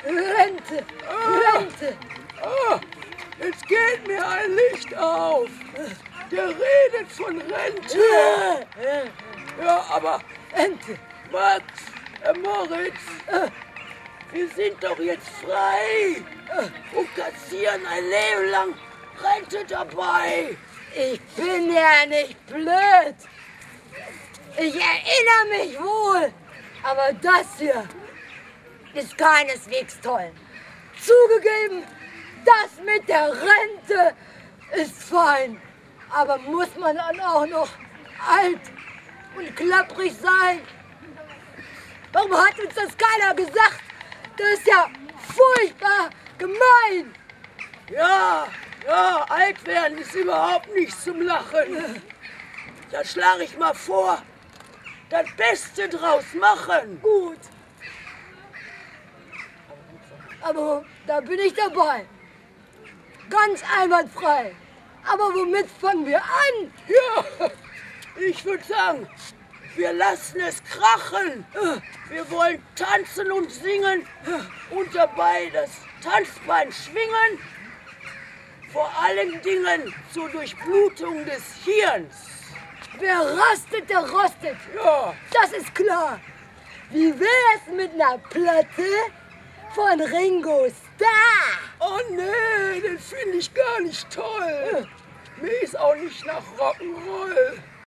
Rente, Rente. Ah, jetzt geht mir ein Licht auf. Der redet von Rente. Ja, aber Rente. Max, Moritz, wir sind doch jetzt frei und kassieren ein Leben lang Rente dabei. Ich bin ja nicht blöd. Ich erinnere mich wohl. Aber das hier ist keineswegs toll. Zugegeben, das mit der Rente ist fein. Aber muss man dann auch noch alt und klapprig sein? Warum hat uns das keiner gesagt? Das ist ja furchtbar gemein. Ja, alt werden ist überhaupt nicht zum Lachen. Da schlage ich mal vor, das Beste draus machen. Gut. Aber da bin ich dabei. Ganz einwandfrei. Aber womit fangen wir an? Ja, ich würde sagen, wir lassen es krachen. Wir wollen tanzen und singen und dabei das Tanzbein schwingen. Vor allen Dingen zur Durchblutung des Hirns. Wer rastet, der rostet. Ja. Das ist klar. Wie wär's mit einer Platte von Ringo Starr? Oh nee, den finde ich gar nicht toll. Mir ist auch nicht nach Rock'n'Roll.